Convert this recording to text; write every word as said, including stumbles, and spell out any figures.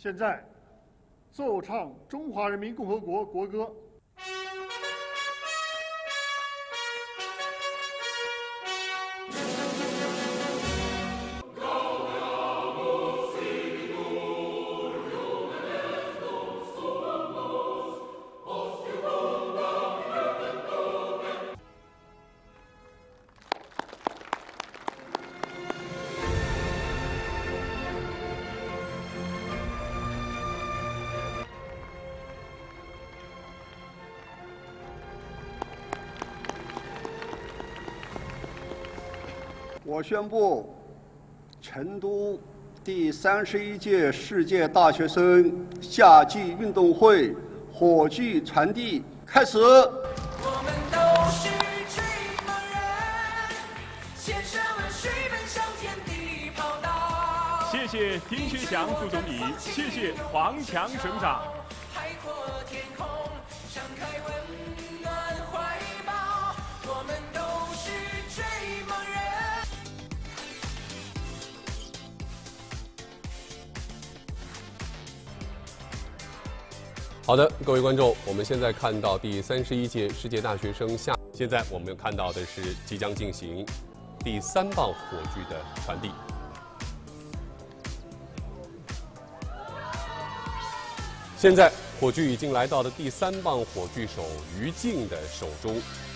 现在，奏唱中华人民共和国国歌。 我宣布，成都第三十一届世界大学生夏季运动会火炬传递开始。 我们都是追梦人，献上了水奔向天地跑道。 谢谢丁薛祥副总理，谢谢黄强省长。 海阔天空，张开温暖怀抱，我们都是追梦人。 好的，各位观众，我们现在看到第三十一届世界大学生夏，现在我们看到的是即将进行第三棒火炬的传递。现在火炬已经来到了第三棒火炬手于静的手中。